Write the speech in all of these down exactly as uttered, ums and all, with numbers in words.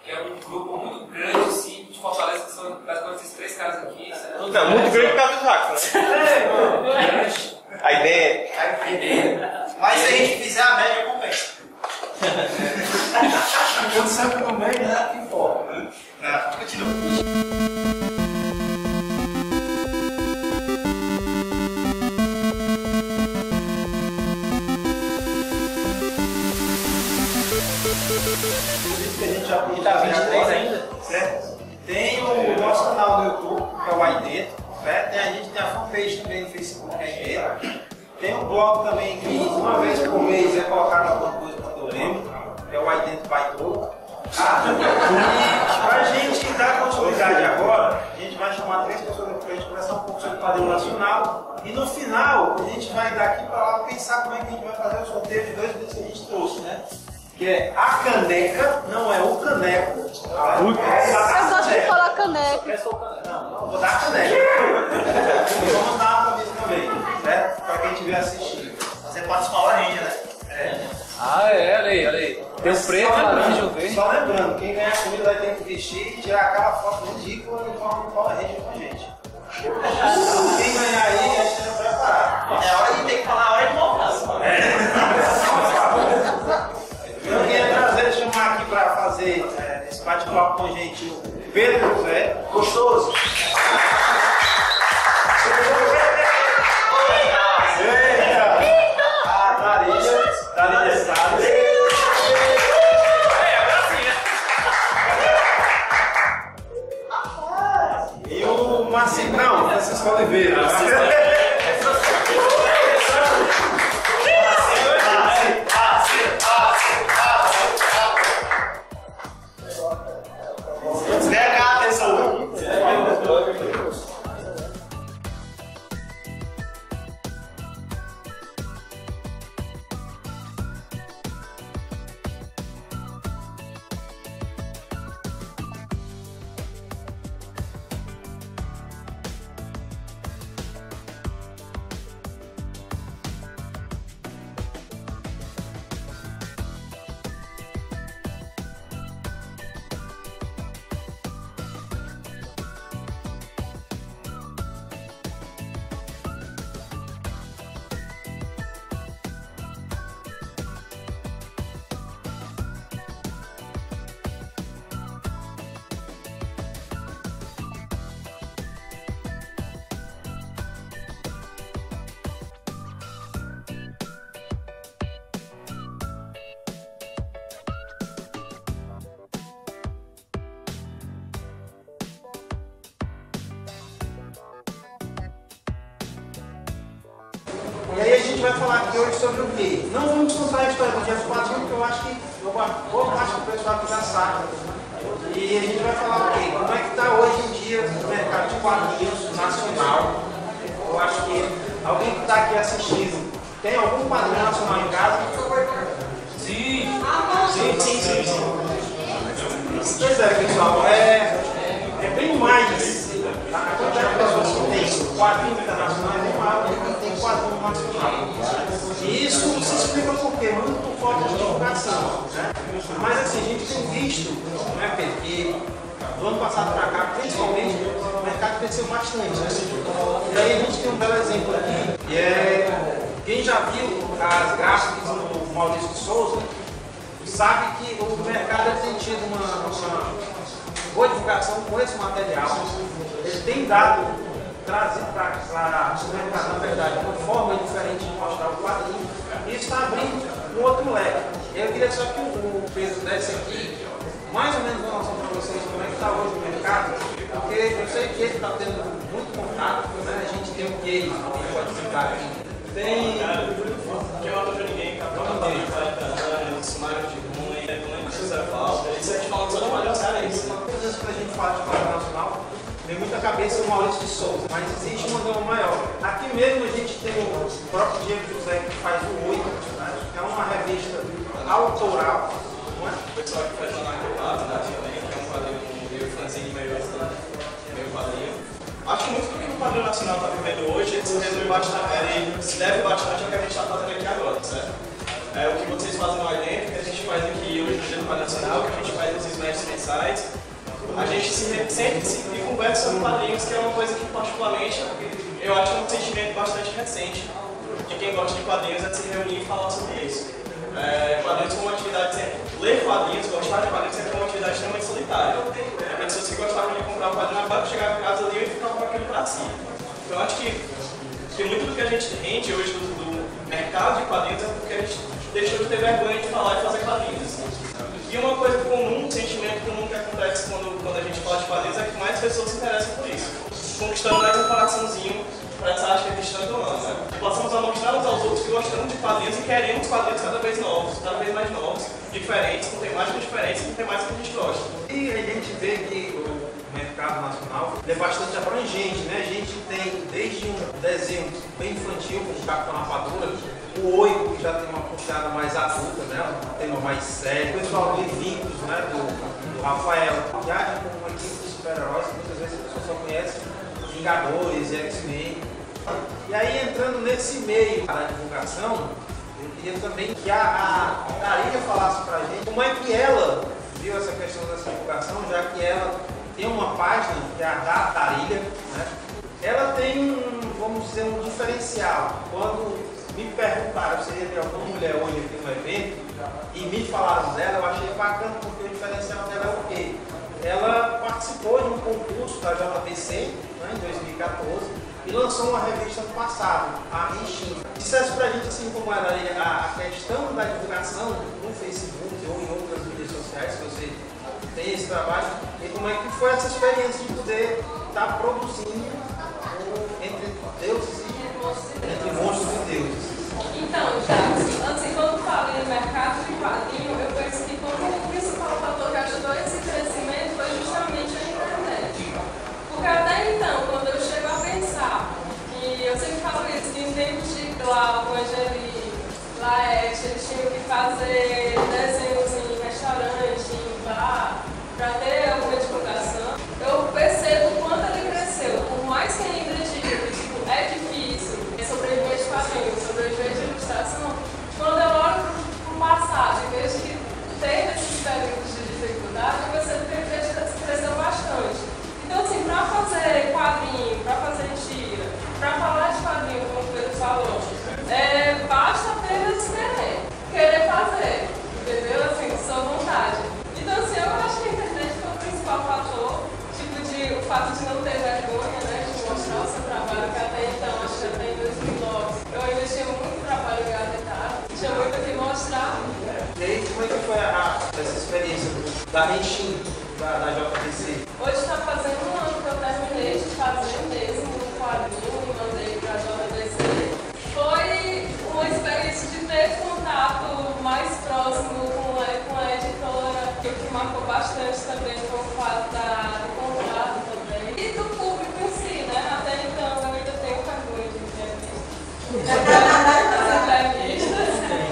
que é um grupo muito grande, assim, de Fortaleza, que são basicamente esses três caras aqui. Não, não muito grande por causa do Jackson, né? É, mano, grande. A ideia. A ideia. Mas se a gente fizer a média, compensa. Quando sempre no meio, né? Que importa. Continua. Que a gente já está vinte e três ainda, certo? Tem o nosso canal no YouTube, que é o Aí Dentro, certo? Tem, a gente tem a fanpage também no Facebook, que é Aí Dentro. Tem um blog também que uma vez por mês é colocado alguma coisa quando eu lembro, que é o Aí Dentro by Todo. Ah, e para a gente dar continuidade agora, a gente vai chamar três pessoas para a gente conversar um pouco sobre o padrão nacional. E no final, a gente vai daqui para lá pensar como é que a gente vai fazer o sorteio de dois brindes que a gente trouxe, né? Que é a caneca, não é o caneco. Tá? É Eu gosto de falar caneca. Não, não, vou dar a caneca. E vamos dar uma camisa também, certo? Para quem estiver assistindo. Você pode se falar ainda, né? É. Ah, é, olha aí, olha aí. Tem o preto, laranja e o verde. Só lembrando, quem ganhar a comida vai ter que vestir e tirar aquela foto ridícula e formar um Power Ranger com a gente. Quem ganhar aí, a gente vai preparar. É hora de ter que falar a hora de montar. Eu queria trazer, chamar aqui para fazer é, esse bate-papo com a gente o Pedro José. Gostoso? Eita! A Darília, Darília Salles. E o Marcinho, não, Francisco Oliveira. Desliga a atenção. E aí a gente vai falar aqui hoje sobre o quê? Não vamos contar a história do Jeff Patinho, porque eu acho que boa parte do pessoal aqui já sabe. E a gente vai falar o quê? Como é que está hoje em dia o mercado de quadrinhos nacional. Eu acho que alguém que está aqui assistindo tem algum quadrinho nacional em casa? Sim. Sim, sim, sim. sim. Pois é, pessoal, é, é bem mais. A quantidade de pessoas que tem quadrinho internacional é bem maior do que tem quadrinho nacional. E isso se explica por quê? Muito por falta de divulgação. Né? Mas assim, a gente tem visto, né, Pedro, que do ano passado para cá, principalmente, o mercado cresceu bastante. Né? E aí a gente tem um belo exemplo aqui, que é quem já viu as gráficas do Maurício de Souza, sabe que o mercado tem tido uma, uma boa divulgação com esse material. Ele tem dado, trazido para o mercado, na verdade, uma forma diferente de mostrar o quadrinho. E isso está abrindo um outro leque. Eu queria só que o Pedro desse aqui mais ou menos uma noção para vocês como é que está hoje o mercado, porque eu sei que ele está tendo muito contato, né? A gente tem um case, alguém pode citar aqui. Tem. Que eu não vejo ninguém, cara. Não tem, vai sumário de ruim, não precisa falta. Isso a gente fala só de malhar cearense. Uma coisa que a gente fala de quadro nacional, vem muita cabeça o Maurício de Souza, mas existe uma gama maior. Aqui mesmo a gente tem o próprio Diego José que faz o Oito, né? Que é uma revista autoral. Não é? O pessoal que faz lá na Copada, né? Também, que é um quadrinho meio fanzine, meio meio quadrinho. Acho que muito do que o quadrinho nacional está vivendo hoje, ele se resume bastante, ele se deve bastante ao que a gente está fazendo aqui agora, certo? é, o que vocês fazem lá dentro, o que a gente faz aqui hoje no Dia do Quadro Nacional, o que a gente faz nos semestres mensais. A gente se, sempre se e conversa sobre quadrinhos, que é uma coisa que particularmente eu acho um sentimento bastante recente de quem gosta de quadrinhos, é de se reunir e falar sobre isso. É, quadrinhos como uma atividade sempre. Ler quadrinhos, gostar de quadrinhos sempre é uma atividade extremamente solitária. Tem pessoas que gostavam de comprar um quadrinho na banca, chegava em casa ali e ficava com aquilo pra si. Então eu acho que, que muito do que a gente rende hoje do, do mercado de quadrinhos é porque a gente deixou de ter vergonha de falar e fazer quadrinhos. E uma coisa comum, um sentimento comum que acontece quando, quando a gente fala de quadrinhos é que mais pessoas se interessam por isso, conquistando mais um coraçãozinho para essa arte que existe tanto ano. Né? Passamos a mostrar uns aos outros que gostamos de quadrinhos e queremos quadrinhos cada vez novos, cada vez mais novos, diferentes, com temáticas diferentes, com temáticas que a gente gosta. E a gente vê que o mercado nacional é bastante abrangente, né? A gente tem desde um desenho bem infantil, como o Capitão Rapadura, o Oito, que já tem uma puxada mais adulta, né? Um tema mais sério, o pessoal do Invictus, né? do, do Rafael, viaja com uma equipe de super-heróis que muitas vezes a pessoa só conhece Vingadores e X-Men. E aí, entrando nesse meio da divulgação, eu queria também que a, a Darília falasse pra gente como é que ela viu essa questão dessa divulgação, já que ela tem uma página, que é a da Darília, né? Ela tem um, vamos dizer, um diferencial. Quando me perguntaram se ia ter alguma mulher hoje aqui no evento e me falaram dela, eu achei bacana porque o diferencial dela é o quê? Ela participou de um concurso da J B C, né, em dois mil e quatorze, e lançou uma revista no passado, a Rinchin. Dissesse pra gente, assim como era a, a questão da divulgação no Facebook ou em outras mídias sociais, se você tem esse trabalho, e como é que foi essa experiência de poder estar tá produzindo um, entre deuses e entre monstros e deuses. Então, já, assim, quando falo em mercado de quadrinho, eu penso que como o principal fator que ajudou esse crescimento foi justamente a internet. Porque até então, quando eu chego a pensar, que eu sempre falo isso, que em tempos de Glauco, Angeli, Laerte, eles tinham que fazer desenhos em restaurante, em bar, para ter alguma divulgação, eu percebo o quanto ele cresceu. Por mais que ainda diga que tipo, é difícil sobreviver de quadrinhos, sobreviver de ilustração, quando eu olho para o passado e vejo que teve esses períodos de dificuldade, eu percebo que ele cresceu bastante. Então, assim, para fazer quadrinho, para fazer tira, para falar de quadrinho, como o Pedro falou, é, basta apenas querer, querer fazer, entendeu? Assim, sua vontade. Então, assim, eu acho que a internet foi o principal fator, tipo, de, o fato de não ter vergonha, né, de mostrar o seu trabalho, que até então, acho que até em dois mil e nove, eu ainda tinha muito trabalho engavetado, tinha muito o que mostrar. E aí, como é que foi a, a, essa experiência da Rinchin, da, da J B C? Hoje está fazendo um ano que eu terminei de fazer mesmo um quadrinho e mandei para a J B C. Foi uma experiência de ter contato mais próximo com a, com a editora, que o que marcou bastante também foi o fato da, do contrato também. E do público em si, né? Até então eu ainda tenho vergonha de entrevistas.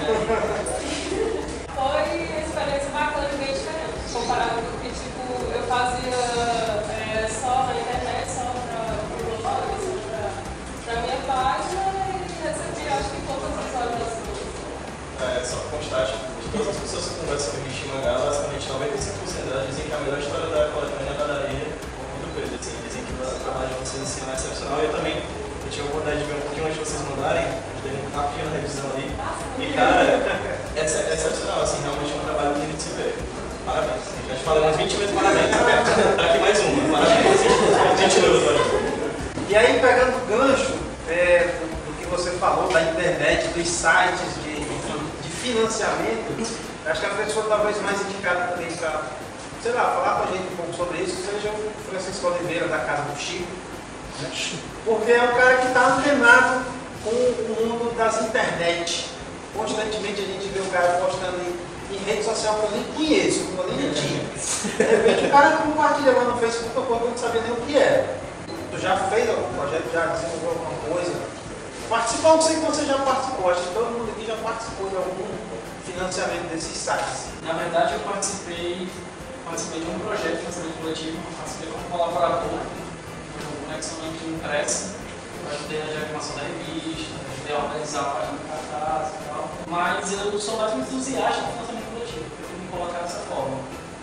Foi uma experiência bacana e bem diferente, comparado com o que tipo, eu fazia é, só na internet, só para o blog, só para a minha página e recebi, acho que todas as visualizações. É, só para constar, de todas as pessoas que conversam com o Rinchin Mangá, basicamente noventa e cinco por cento delas dizem que a melhor história da coletânea é a da Darília, muito coisa, assim, dizem que o trabalho de vocês assim, é excepcional. Eu também eu tive a oportunidade de ver um pouquinho antes de vocês mandarem, dei um rapidinho na revisão ali, e cara, é, é excepcional, assim, realmente é um trabalho bonito de se ver. Parabéns. A gente fala umas vinte vezes parabéns, tá aqui mais uma, parabéns, vinte minutos. E aí, pegando o gancho é, do, do que você falou da internet, dos sites de, de financiamento, acho que a pessoa talvez mais indicada também para, sei lá, falar com a gente um pouco sobre isso, seja o Francisco Oliveira, da Casa do Chico, né? Porque é o cara que está antenado com o mundo das internet. Constantemente a gente vê o cara postando em, em rede social que eu nem conheço, que eu nem tinha. De repente o cara compartilha lá no Facebook uma coisa que eu não sabia nem o que é. Tu já fez algum projeto, já desenvolveu alguma coisa? Participar, não sei que você já participou, acho que todo mundo aqui já participou de algum financiamento desses sites. Na verdade, eu participei, participei de um projeto de financiamento coletivo, participei como colaborador do Conexão Impressa, ajudei na diagramação da revista, ajudei a organizar a página do cartaz e tal. mas eu sou mais um entusiasta do financiamento coletivo, eu prefiro me colocar dessa forma.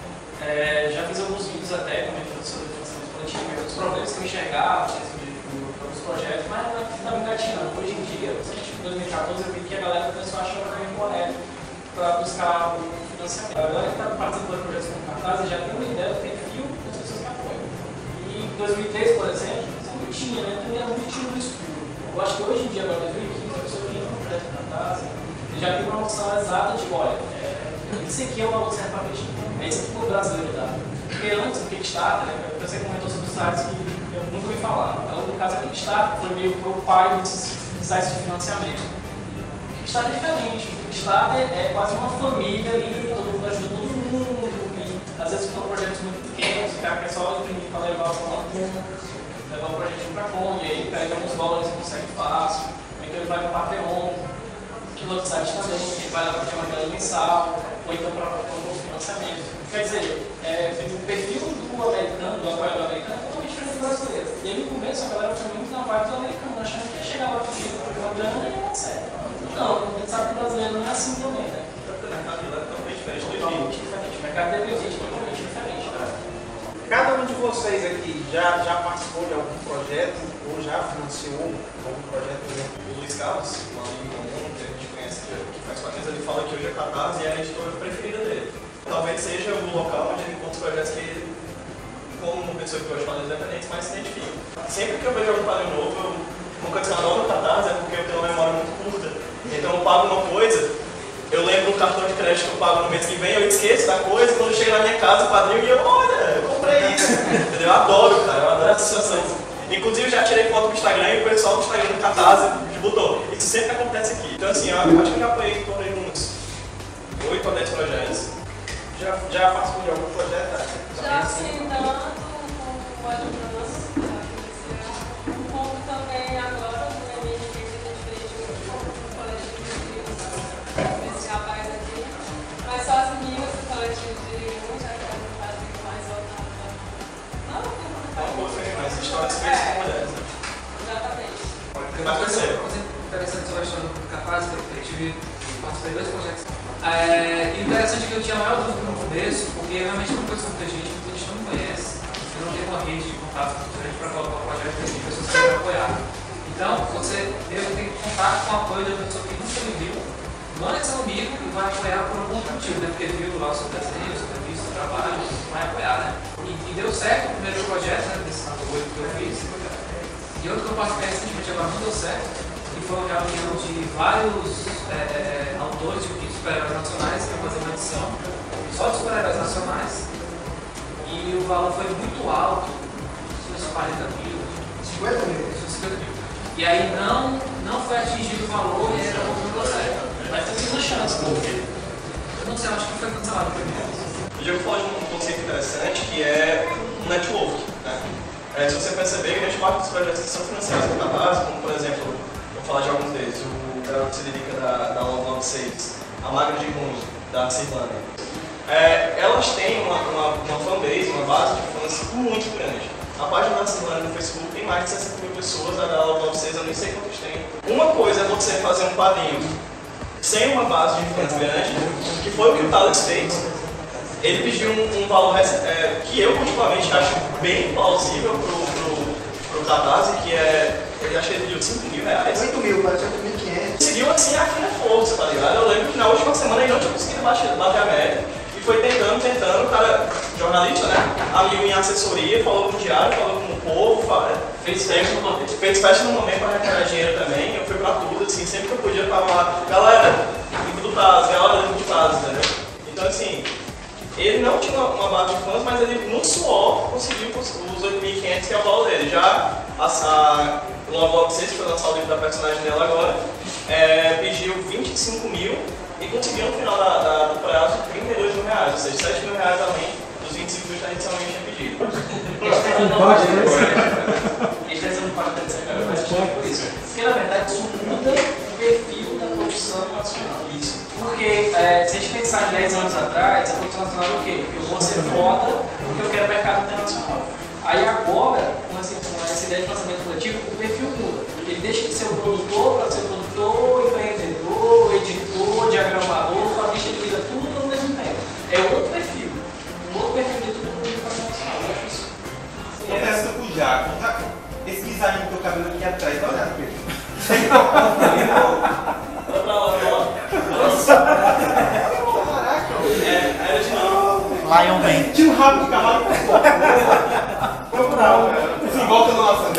É, já fiz alguns vídeos até comentando sobre o financiamento coletivo, os problemas que eu enxergava nos projetos, mas não estava engatinhando. Hoje em dia, em dois mil e quatorze, eu vi que a galera começou a achar o caminho correto para buscar o financiamento. A galera que está participando de projetos como Cartaz já tem uma ideia do perfil das pessoas que apoiam. E em dois mil e treze, por exemplo, não tinha, né? Também era muito tiro no escuro. Eu acho que hoje em dia, agora em dois mil e quinze, a pessoa que entra no projeto de Cartaz já tem uma noção exata de, olha, é, isso aqui é uma valor certo para mexer. É isso que o brasileiro dá. Porque antes do Kickstarter, né, você comentou sobre os sites que eu nunca ouvi falar. Então, no caso, o Kickstarter foi meio pro pai desses sites de financiamento. O Kickstarter é diferente. O Kickstarter é quase uma família ali, todo mundo ajuda todo mundo. E, às vezes, são projetos muito pequenos, o cara quer só imprimir para levar para uma turma, levar o projeto para a Kombi, aí pega uns dólares e consegue fácil. Ou então ele vai para o Patreon, que no outro site também, ele vai lá para ter uma grana mensal, ou então para o financiamento. Quer dizer, é, o perfil do americano, do apoiador americano, é totalmente diferente do brasileiro. E aí no começo a galera foi muito na vibe do americano, achando que ia chegar lá comigo, porque uma grana e ia dar certo. Não, a gente sabe que o brasileiro não é assim também, né? O mercado dele é totalmente diferente do Totalmente diferente. O mercado dele é totalmente diferente. Cada um de vocês aqui já, já participou de algum projeto ou já financiou algum projeto, por exemplo? O Luiz Carlos, um amigo comum que a gente conhece, que faz parte dele, ele fala que hoje a Cartaz é a editora preferida dele. Talvez seja o local onde ele encontra os projetos que ele, como uma pessoa que gosta de falar independentes, mais se identifica. Sempre que eu vejo algum quadro novo, eu, uma coisa que eu adoro no Cartaz é porque eu tenho uma memória muito curta. Então eu pago uma coisa, eu lembro um cartão de crédito que eu pago no mês que vem, eu esqueço da coisa, quando chega na minha casa o quadrinho e eu, olha, eu comprei isso. Entendeu? Eu adoro, cara, eu adoro essa sensação. Inclusive já tirei foto do Instagram e o pessoal do Instagram do Cartaz botou. Isso sempre acontece aqui. Então assim, eu acho que eu já apoiei em torno de uns oito a dez projetos. Já, já participou de algum projeto? Já sim, tanto com o Advance, como também agora no M M que a gente fez junto com o coletivo de esse rapaz aqui. Mas só as meninas do coletivo de um já querem fazer mais voltado para. Não, não, não, mas histórias feitas com mulheres. Exatamente. Uma coisa interessante sobre a história do Cartaz, eu tive, participei de dois projetos. É, e o interessante é que eu tinha a maior dúvida no começo, porque realmente não conheço muita gente, muita gente não me conhece, eu não tenho uma rede de contato diferente para colocar o projeto de pessoas que querem apoiar. Então, você deve ter contato com o apoio da pessoa que nunca me viu, não é seu amigo e vai apoiar por algum motivo, né? Porque viu lá o seu desenho, o seu serviço, o trabalho, vai apoiar, né? E, e deu certo o primeiro projeto, né, desse apoio que eu fiz, e outro que eu participei recentemente agora não deu certo, e foi uma reunião de vários é, autores de super-heróis nacionais que iam fazer uma edição só de super-heróis nacionais, e o valor foi muito alto, uns quarenta mil, cinquenta mil. cinquenta mil. E aí não, não foi atingido o valor e era outro processo. Mas tem uma chance, porque eu não sei, acho que foi cancelado primeiro. O Diego falou de um conceito interessante que é um network. Né? É, se você perceber, grande parte dos projetos que são financiados pela base, como por exemplo, vou falar de alguns deles, o Garoto se dedica da, da noventa e seis, a Magra de Junho, da Cirlânia. É, elas têm uma, uma, uma fanbase, uma base de fãs muito grande. A página da Cirlânia no Facebook tem mais de sessenta mil pessoas, a da noventa e seis eu nem sei quantos tem. Uma coisa é você fazer um quadrinho sem uma base de fãs grande, que foi o que o Thales fez. Ele pediu um, um valor é, que eu particularmente acho bem plausível pro, pro, pro Catarse, que é, ele acho que ele pediu cinco mil reais. oito mil, parece oito mil e quinhentos. Conseguiu assim a fina força, tá ligado? Eu lembro que na última semana ele não tinha conseguido bater, bater a média. E foi tentando, tentando, o cara, jornalista, né? Amigo em assessoria, falou com o diário, falou com o povo, falou, fez festa no momento, fez festa no momento para arrecadar dinheiro também. Eu fui pra tudo, assim, sempre que eu podia eu tava lá, galera, do Taz, galera do Taz, entendeu? Então assim, ele não tinha uma base de fãs, mas ele no suor conseguiu os oito mil e quinhentos, que é o valor dele. Já a, a Logo seis, que foi lançar o livro da personagem dela agora, é, pediu vinte e cinco mil e conseguiu no final da, da, do prazo trinta e dois mil reais, ou seja, sete mil reais além dos vinte e cinco mil que a gente inicialmente tinha pedido. Eles não podem ter essa mas por isso. Porque na verdade isso muda o perfil da produção nacional. Isso. Porque é, se a gente pensar em dez anos atrás, a produção nacional é o quê? Eu vou ser foda porque eu quero mercado internacional. Aí agora, com essa, com essa ideia de lançamento coletivo, o perfil muda. Ele deixa de ser o produtor para ser o produtor, empreendedor, editor, Lion Man. Tira o rabo de cavalo. Procurar. Se volta no assunto.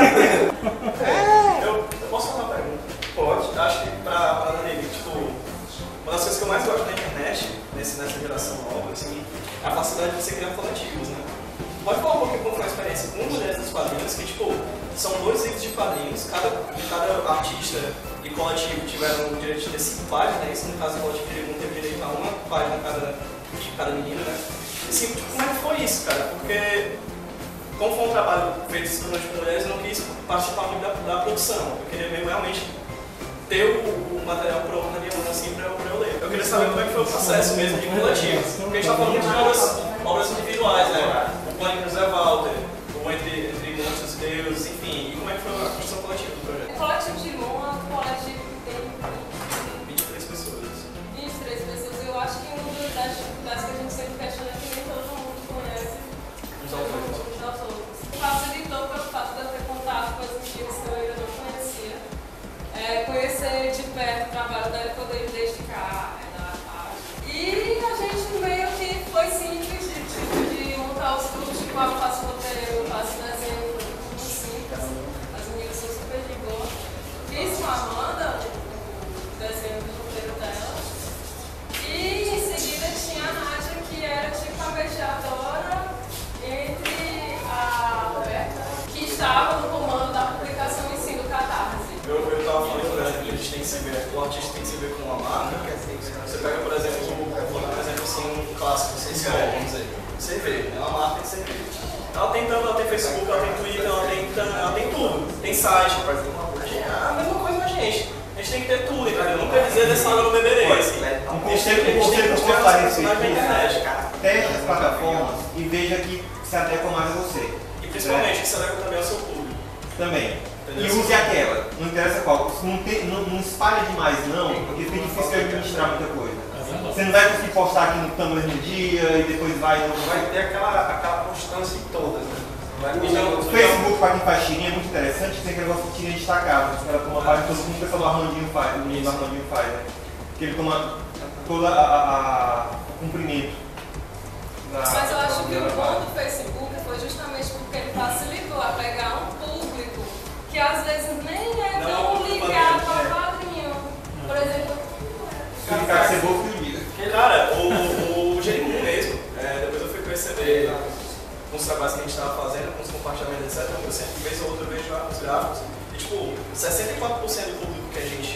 Eu, eu posso fazer uma pergunta? Pode. Acho que pra, pra Dani, tipo, uma das coisas que eu mais gosto da internet, nesse, nessa geração nova, assim, é a facilidade de você criar coletivos, né? Pode falar um pouquinho como foi a experiência com Mulheres dos Quadrinhos, que, tipo, são dois livros de quadrinhos, cada, cada artista e coletivo tiveram o direito de ter cinco páginas, né? Isso, no caso, o coletivo não teve direito a uma página cada, cada menino, né? Assim, tipo, como é que foi isso, cara? Porque, como foi um trabalho feito exclusivamente por mulheres, eu não quis participar muito da, da produção. Eu queria mesmo realmente ter o, o material pronto na minha mão, assim, pra eu, pra eu ler. Eu queria saber como é que foi o processo mesmo de coletivo. Porque a gente tá falando muito de obras, obras individuais, né? O Pânico do Zé Walter, o Entre, Entre Monstros e Deuses, enfim. E como é que foi a construção coletiva do projeto? O coletivo de Mon é um coletivo que tem vinte e três pessoas. vinte e três pessoas. Eu acho que uma das dificuldades que a gente sempre questiona é que nem todo mundo conhece Os autores. os autores. Facilitou pelo fato de eu ter contato com as meninas que eu ainda não conhecia. É, conhecer de perto o trabalho dela e poder me dedicar é, na parte. E a gente meio que foi simples de, tipo, de montar os grupos, tipo, ah, eu faço roteiro, eu faço desenho, foi tudo simples. As meninas são super de boa. Fiz com a Amanda o desenho do roteiro dela. E em seguida tinha a Nádia, que era tipo a mediadora entre a Roberta, que estava no comando da publicação em si do Catarse. Eu, eu tava falando, por exemplo, que a gente tem que se ver, o artista tem que se ver com uma marca. Você pega, por exemplo, vou dar um exemplo assim, um clássico, você escreve, vamos dizer, cerveja, é uma marca de cerveja. Ela tem tanto, ela tem Facebook, ela tem Twitter, ela tem, ela tem tudo, tem site, é a mesma coisa da gente. A gente tem que ter tudo, entendeu? Não quer dizer dessa água no beberê, assim. Um A gente tem que conselho que eu construir gostaria as de personagens na internet, cara. Teste as plataformas e veja que se adequa mais a você. E principalmente que se adequa também ao seu público. Também. Entendeu? E use aquela, não interessa qual. Não, tem, não, não espalhe demais não, porque fica difícil administrar muita coisa. Você não vai conseguir postar aqui no Tumblr no dia e depois vai... Não Vai ter aquela, aquela constância em todas, né? Vai Então, O Facebook, para quem faz tirinha, é muito interessante, tem aquele negócio de tirinha destacada. Ela toma parte de todo mundo, o pessoal do Armandinho faz, o menino do Armandinho faz, né? Que ele toma todo a, a, a, o comprimento. Da, Mas eu acho que da, o bom do Facebook foi justamente porque ele facilitou a pegar um público que às vezes nem é Não, tão não, ligado não, ao quadrinho. Por exemplo, Se ficar ser bom, que diga. Cara, o, o Jerimum mesmo, é, depois eu fui perceber com os trabalhos que a gente estava fazendo, com os compartilhamentos, etcétera. Eu sempre, de vez ou outra, eu vejo os gráficos. E, tipo, sessenta e quatro por cento do público que a gente,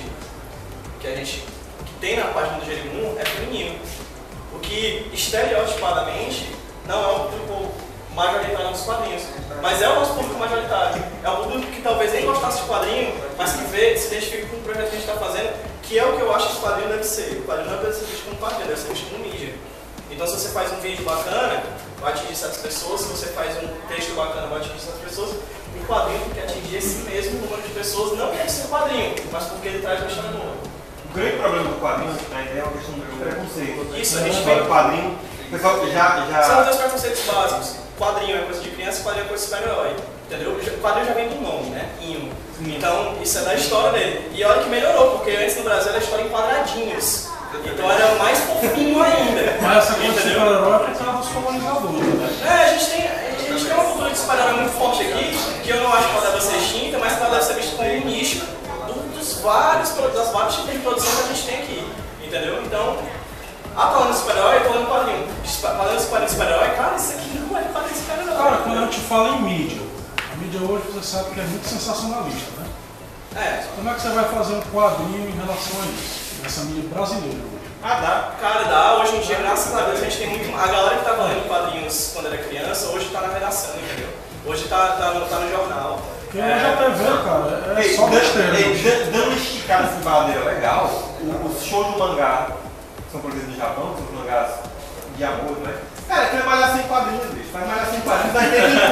que a gente que tem na página do Jerimum é feminino. O que, estereotipadamente, não é o público majoritário dos quadrinhos. Mas é o nosso público majoritário. É o público que talvez nem gostasse de quadrinho, mas que vê, se identifica com o projeto que a gente está fazendo, que é o que eu acho que o quadrinho deve ser. O quadrinho não deve ser visto como quadrinho, deve ser visto como mídia. Então, se você faz um vídeo bacana, vai atingir certas pessoas. Se você faz um texto bacana, vai atingir certas pessoas. O quadrinho tem que atingir esse mesmo número de pessoas, não porque ele seja quadrinho, mas porque ele traz uma história boa. O grande problema do quadrinho, na ideia, é uma questão de preconceito. Isso, a gente vê vê. o quadrinho, o pessoal já... já... São os dois preconceitos básicos. Quadrinho é coisa de criança e quadrinho é coisa de super-herói. Entendeu? O quadrinho já vem do nome, né? Inho. Então, isso é da história dele. E olha que melhorou, porque antes no Brasil era história em quadradinhos. Então era mais fofinho ainda. Mas essa coisa de super-herói é por causa dos colonizadores, né? É, a gente tem, a gente tem uma cultura de super-herói muito forte aqui, que eu não acho que ela deve ser extinta, mas que ela deve ser vista como um nicho do, dos vários, das vários tipos de produção que a gente tem aqui. Entendeu? Então, ah, falando de super-herói, eu tô falando quadrinho. Falando de quadrinho de super-herói, cara, isso aqui não é quadrinho de super-herói. Cara, quando eu te falo em mídia, a mídia hoje você sabe que é muito sensacionalista, né? É. Como é que você vai fazer um quadrinho em relação a isso? Nessa mídia brasileira hoje? Ah, dá. Cara, dá. Hoje em dia, graças a Deus, a gente tem muito... A galera que tava lendo quadrinhos quando era criança, hoje tá na redação, entendeu? Hoje tá, tá, no, tá no jornal. Porque hoje a T V, cara, é Ei, só dan- besteira. ei, dan- Dando uma esticada assim, baladeira legal, o- os shows do mangá, que são produzidos no Japão, que são os mangás de amor, né? Cara, quer malhar sem quadrinhos, bicho. Vai malhar sem quadrinhos, vai ter que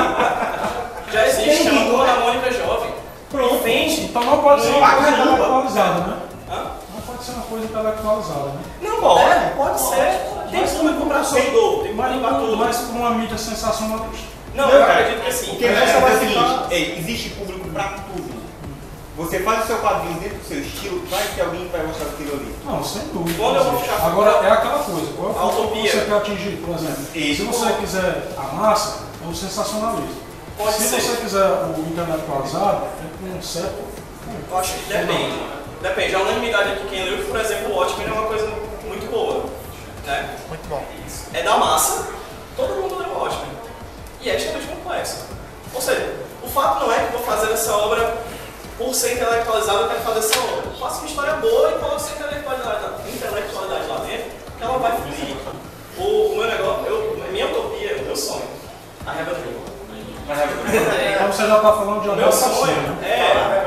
comprar. Já existe, é uma turma da Mônica jovem. Pronto. Vende. Então não pode ser uma Ah, coisa caramba. intelectualizada, né? Hã? Não pode ser uma coisa intelectualizada, né? Não pode, pode ser. Tem público pra tudo, tem Mas, público pra tudo. mas por uma mídia sensacionalista. Não, Não, eu cara, acredito que sim. O que é Essa é vai o seguinte, ficar- ei, existe público pra tudo. você faz o seu quadrinho dentro do seu estilo, vai ter alguém que vai gostar daquilo ali. Não, sem dúvida. Quando eu vou fechar- Agora, é aquela coisa, qual é A o que utopia. você quer atingir, por exemplo? Isso. Se você quiser a massa, é o sensacionalismo. Pode Se ser. você quiser o intelectualizado, é com um certo... Eu acho que depende. Depende. A unanimidade aqui, quem leu, por exemplo, o Watchmen é uma coisa muito boa. Né? Muito bom. É da massa, todo mundo leu o Watchmen. E é extremamente complexo. Ou seja, o fato não é que eu vou fazer essa obra por ser intelectualizado, eu quero fazer essa obra. Eu faço uma história boa e coloco essa intelectualidade, intelectualidade lá dentro, que ela vai fluir. O, o meu negócio, eu, a minha utopia, o meu sonho, a Rebel Dream. Então você já está falando de O uma meu sonho é.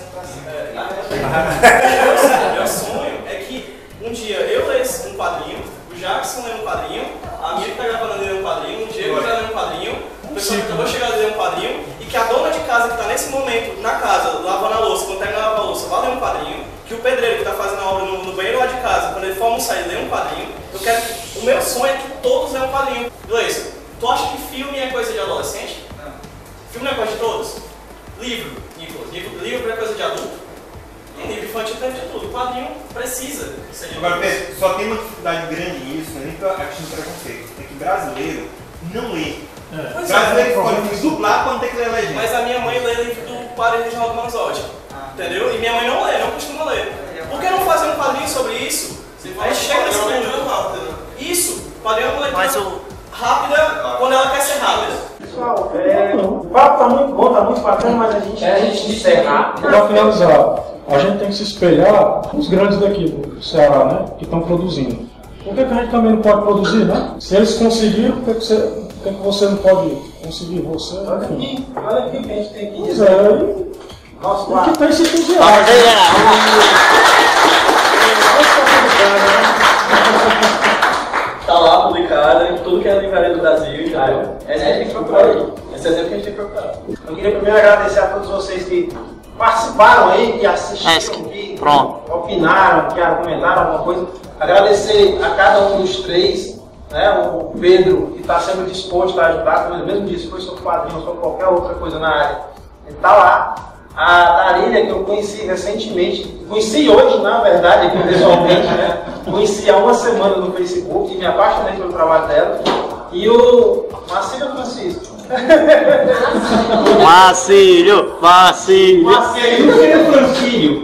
Meu sonho é que um dia eu lesse um quadrinho, o Jackson lê um quadrinho, a minha que está gravando lê um quadrinho, o Diego está lendo um quadrinho, o pessoal que acabou de chegar a ler um quadrinho, e que a dona de casa que está nesse momento na casa, lavando a louça, quando terminar de lavar a louça, vai ler um quadrinho, que o pedreiro que está fazendo a obra no, no banheiro lá de casa, quando ele for almoçar, ele lê um quadrinho. Eu quero que, o meu sonho é que todos leiam um quadrinho. Gleison, tu acha que filme é coisa de adolescente? Filme não é coisa de todos? Livro, Nicolas, livro, livro é coisa de adulto? Tem livro infantil, tem de tudo. O quadrinho precisa que seja. Agora, Pedro, só tem uma dificuldade grande nisso, não é nem a questão do preconceito. É que brasileiro não lê. É. Pois é, Brasileiro pode se dublar quando tem que ler legenda. mas a minha mãe lê livro do padre Reginaldo Manzotti. Entendeu? E minha mãe não lê, não costuma ler. Por que não fazer um quadrinho sobre isso? A gente chega nesse ponto. Isso, quadrinho é uma leitura Mas o- rápida quando ela quer ser rápida. Pessoal, é, o papo tá muito bom, tá muito bacana, mas a gente É, a gente encerrar. para finalizar, a gente tem que se espelhar nos grandes daqui do Ceará, né? Que estão produzindo. Por que, que a gente também não pode produzir, né? Se eles conseguiram, por que, que, você, por que, que você não pode conseguir você? Olha Enfim. aqui, olha aqui que a gente tem que Pois dizer. é, Nosso tem lado. que ter esse entusiasmo. Vamos ver, Tá lá publicado em tudo que é livraria do Brasil. Já é. Esse a gente tem que procurar aí. Esse exemplo que a gente tem que procurar. Eu queria primeiro agradecer a todos vocês que participaram aí, que assistiram, Esc, que pronto. opinaram, que argumentaram alguma coisa. Agradecer a cada um dos três, né? O Pedro, que está sempre disposto a ajudar, como ele mesmo disse, foi sobre quadrinho ou sobre qualquer outra coisa na área. Ele está lá. A Darília, que eu conheci recentemente, conheci hoje, na verdade, aqui pessoalmente, né? Conheci há uma semana no Facebook e me apaixonei pelo trabalho dela. E o Marcílio Francisco. Marcílio, Marcílio. Marcílio Francisco.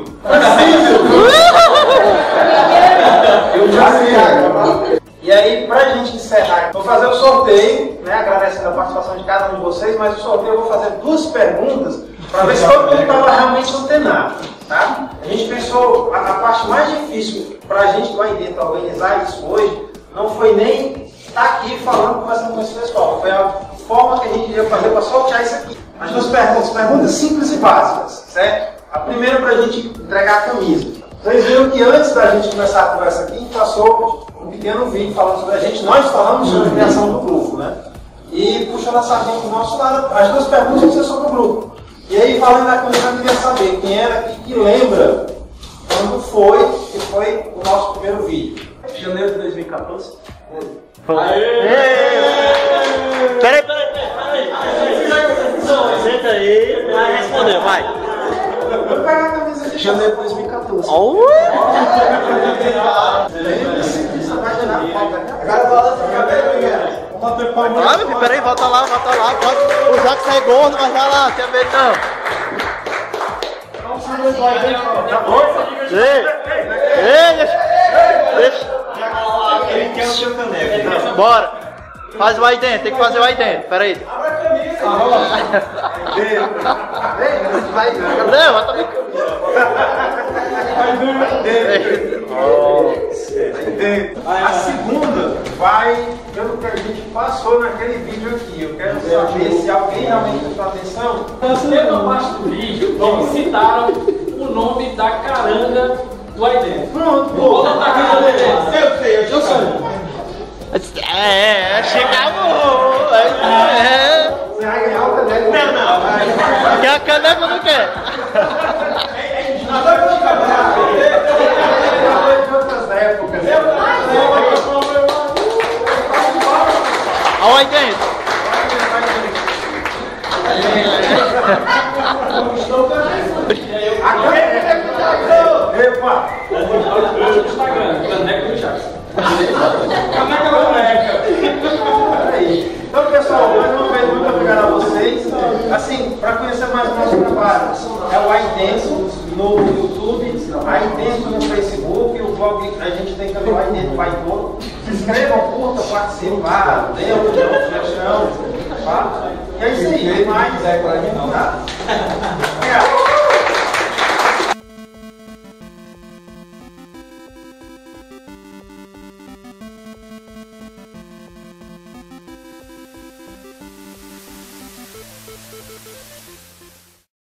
Eu já sei. E aí, pra gente encerrar, vou fazer o sorteio, né? Agradecendo a participação de cada um de vocês, mas o sorteio eu vou fazer duas perguntas para ver se todo mundo estava realmente antenado, tá? A gente pensou, a, a parte mais difícil para a gente lá dentro organizar isso hoje, não foi nem estar aqui falando, conversando com esse pessoal, foi a forma que a gente ia fazer para sortear isso aqui. As duas perguntas, perguntas simples e básicas, certo? A primeira para a gente entregar a camisa. Vocês viram que antes da gente começar a conversa aqui, a gente passou um pequeno vídeo falando sobre a gente, nós falamos sobre a criação do grupo, né? E puxando a sardinha para o nosso lado, as duas perguntas vão ser sobre o grupo. E aí, falando da camisa, eu queria saber quem era que, que lembra quando foi que foi o nosso primeiro vídeo. Janeiro de dois mil e quatorze. Peraí, peraí, peraí. Senta aí, vai responder, vai. Eu vou pegar a camisa de Janeiro de dois mil e quatorze. Oh. Agora volta pro cabelo, Miguel. Vamos bater palma. Ah, meu filho, peraí, volta lá, volta lá. Volta. O Jacques é gordo, mas vai lá, tem medo não. Ei, ei, deixa. Deixa. Ele quer o seu caneco. Bora. Faz o aí dentro, tem que fazer o aí dentro. Peraí. Vai, Não, mas tá brincando. A segunda vai pelo que a gente passou naquele vídeo aqui. Eu quero saber se alguém realmente prestou atenção. Teve uma parte do vídeo que eles citaram o nome da caranga do Aiden. Pronto, Vou pô. botar aqui no desenho. Eu sei, eu já sei. É, é, chegamos. É. Você vai ganhar o caneco. Não, não, vai. Quer a caneca ou não quer? De outras épocas. Olha aí dentro. A lá. Hoje no Instagram, Caneca do Jackson. Caneca da Caneca. Peraí. Então, pessoal, mais uma vez, muito obrigado a vocês. Assim, para conhecer mais o nosso trabalho, é o iDenso no YouTube, iDenso no Facebook, o blog, a gente tem também o iDenso Vai Todo. Se inscrevam, curtam, participar, dê opinião, sugestão, tá? E é isso aí, tem mais, é, nada.